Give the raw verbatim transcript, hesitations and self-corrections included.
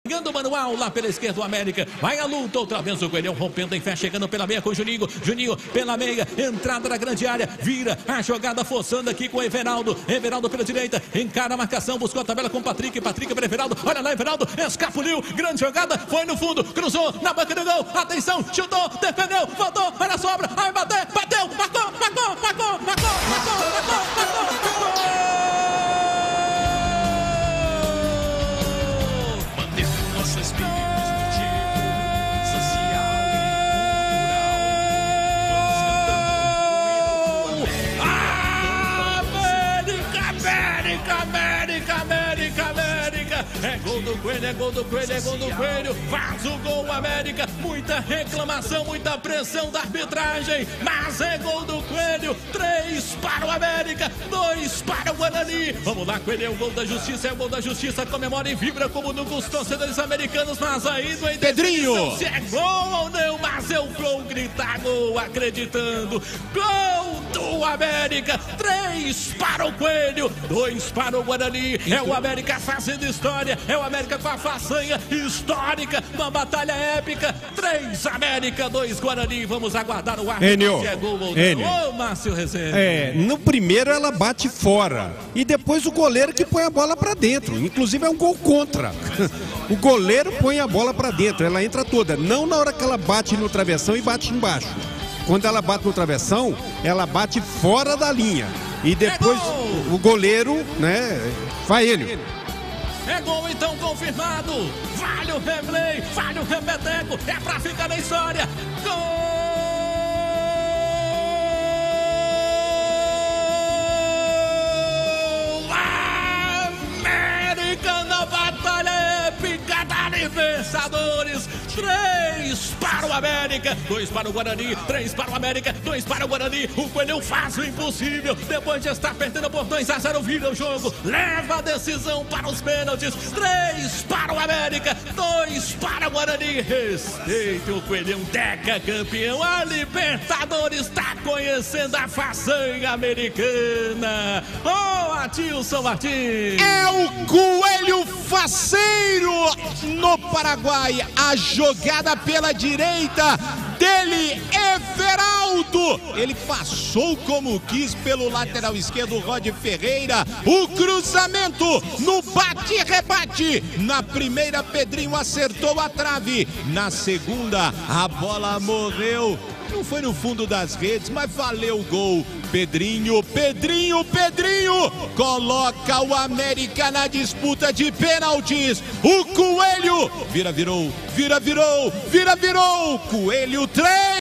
Chegando o manual lá pela esquerda, o América. Vai a luta, outra vez o Coelhão rompendo em fé, chegando pela meia com o Juninho. Juninho pela meia, entrada na grande área. Vira a jogada, forçando aqui com o Everaldo. Everaldo pela direita, encara a marcação, buscou a tabela com o Patrick. Patrick para Everaldo, olha lá, Everaldo, escapuliu. Grande jogada, foi no fundo, cruzou na banca do gol. Atenção, chutou, defendeu, voltou, olha a sobra. Vai bater, bateu, marcou, marcou, marcou, marcou, marcou, marcou, marcou, marcou. América, América, América, é gol do Coelho, é gol do Coelho, é gol do Coelho, faz o gol América, muita reclamação, muita pressão da arbitragem, mas é gol do Coelho, três para o América, dois para o Guarani, vamos lá Coelho, é o gol da justiça, é o gol da justiça, comemora e vibra como nunca os torcedores americanos, mas aí do Pedrinho, se é gol ou não, mas eu vou gritar gol, acreditando, gol do América, três para o Coelho, dois para o Guarani, é o América fazendo história, é o América com a façanha histórica, uma batalha épica, três América, dois Guarani, vamos aguardar o árbitro se é gol ou não. Ô, Márcio Rezende. É, no primeiro ela bate fora e depois o goleiro que põe a bola pra dentro, inclusive é um gol contra. O goleiro põe a bola pra dentro, ela entra toda, não na hora que ela bate no travessão e bate embaixo. Quando ela bate no travessão, ela bate fora da linha. E depois é o goleiro, né, vai ele. É gol então confirmado. Vale o replay, vale o repeteco. É pra ficar na história. Gol! América na batalha épica da Libertadores. Três para o América, dois para o Guarani, três para o América, dois para o Guarani. O Coelhão faz o impossível. Depois de estar perdendo por dois a zero, vira o jogo. Leva a decisão para os pênaltis. Três para o América, dois para o Guarani. Respeite o Coelhão, deca campeão. A Libertadores está conhecendo a façanha americana. Ô, oh, Atilson Martins. É o Coelho faceiro no Paraguai. A jogada pela direita dele, Everaldo. Ele passou como quis pelo lateral esquerdo, Rod Ferreira. O cruzamento no bate-rebate. Na primeira, Pedrinho acertou a trave. Na segunda, a bola morreu. Não foi no fundo das redes, mas valeu o gol. Pedrinho, Pedrinho, Pedrinho coloca o América na disputa de pênaltis. O Coelho vira, virou, vira, virou, vira, virou. Coelho três.